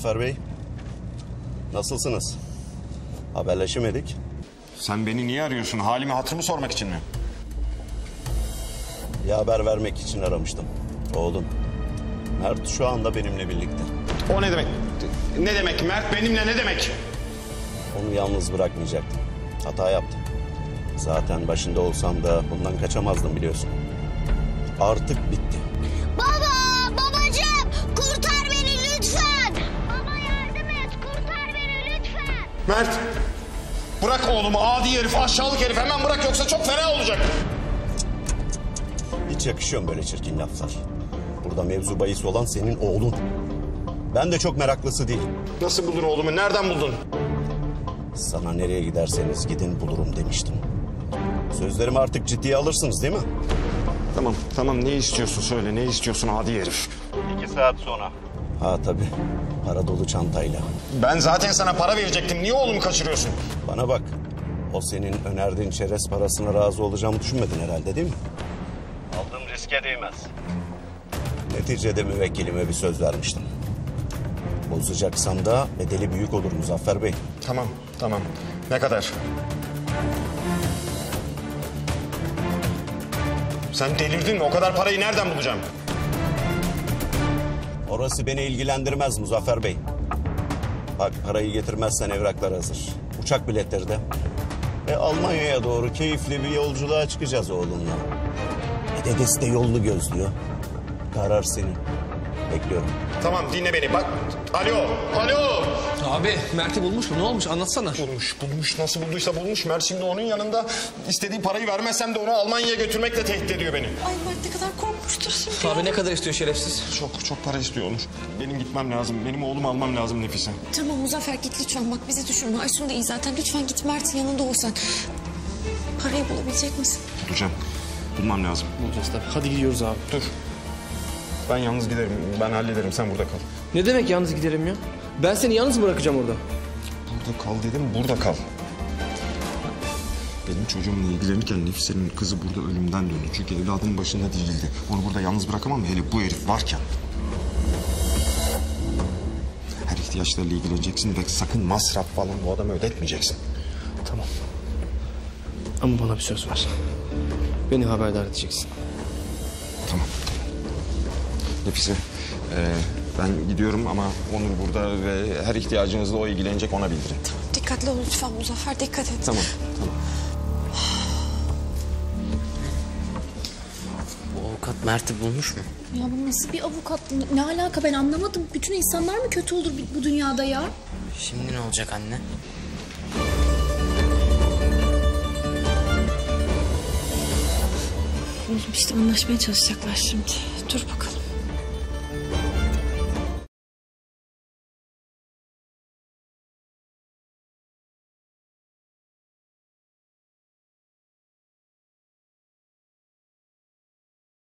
Muzaffer Bey. Nasılsınız? Haberleşemedik. Sen beni niye arıyorsun? Halimi hatırımı sormak için mi? Bir haber vermek için aramıştım. Oğlum Mert şu anda benimle birlikte. O ne demek? Ne demek? Mert benimle ne demek? Onu yalnız bırakmayacaktım. Hata yaptım. Zaten başında olsam da bundan kaçamazdım biliyorsun. Artık bitti. Baba! Babacığım! Kurtar beni lütfen! Baba yardım et! Kurtar beni lütfen! Mert! Bırak oğlumu, adi herif, aşağılık herif. Hemen bırak, yoksa çok fena olacak. Hiç yakışıyor mu böyle çirkin laflar? Burada mevzu bahis olan senin oğlun. Ben de çok meraklısı değilim. Nasıl buldun oğlumu? Nereden buldun? Sana nereye giderseniz gidin bulurum demiştim. Sözlerimi artık ciddiye alırsınız değil mi? Tamam. Ne istiyorsun söyle. Ne istiyorsun adi herif? 2 saat sonra. Ha tabii. Para dolu çantayla. Ben zaten sana para verecektim. Niye oğlumu kaçırıyorsun? Bana bak. O senin önerdiğin çerez parasına razı olacağımı düşünmedin herhalde değil mi? Aldığım riske değmez. Neticede müvekkilime bir söz vermiştim. Bozacaksam da bedeli büyük olur Muzaffer Bey. Tamam. Ne kadar? Sen delirdin mi? O kadar parayı nereden bulacağım? Orası beni ilgilendirmez Muzaffer Bey. Bak parayı getirmezsen evraklar hazır. Uçak biletleri de. Ve Almanya'ya doğru keyifli bir yolculuğa çıkacağız oğlunla. Dedesi de yolunu gözlüyor. Karar senin. Bekliyorum. Tamam dinle beni bak. Alo. Abi Mert'i bulmuş mu? Ne olmuş? Anlatsana. Bulmuş. Nasıl bulduysa bulmuş. Mert şimdi onun yanında istediği parayı vermezsem de onu Almanya'ya götürmekle tehdit ediyor beni. Ay Mert ne kadar korkmuştur şimdi. Abi ne kadar istiyor şerefsiz? Çok para istiyor Onur. Benim gitmem lazım. Benim oğlumu almam lazım Nefise. Tamam Muzaffer git lütfen bak bizi düşünme. Aysun da iyi zaten. Lütfen git Mert'in yanında ol sen. Parayı bulabilecek misin? Bulacağım. Bulmam lazım. Bulacağız tabii. Hadi gidiyoruz abi. Dur. Ben yalnız giderim. Ben hallederim. Sen burada kal. Ne demek yalnız giderim ya? Ben seni yalnız mı bırakacağım orada? Burada kal dedim. Burada kal. Benim çocuğumla ilgilenirken Nefise'nin kızı burada ölümden döndü. Çünkü evladının başında değildi. Onu burada yalnız bırakamam. Hele bu herif varken. Her ihtiyaçlarıyla ilgileneceksin ve sakın masraf falan bu adamı ödetmeyeceksin. Tamam. Ama bana bir söz ver. Beni haberdar edeceksin. Tamam. Nefise, ben gidiyorum ama Onur burada ve her ihtiyacınızla o ilgilenecek, ona bildirin. Tamam dikkatli ol lütfen Muzaffer dikkat et. Tamam. Bu avukat Mert'i bulmuş mu? Ya bu nasıl bir avukat? Ne alaka ben anlamadım. Bütün insanlar mı kötü olur bu dünyada ya? Şimdi ne olacak anne? İşte anlaşmaya çalışacaklar şimdi. Dur bakalım.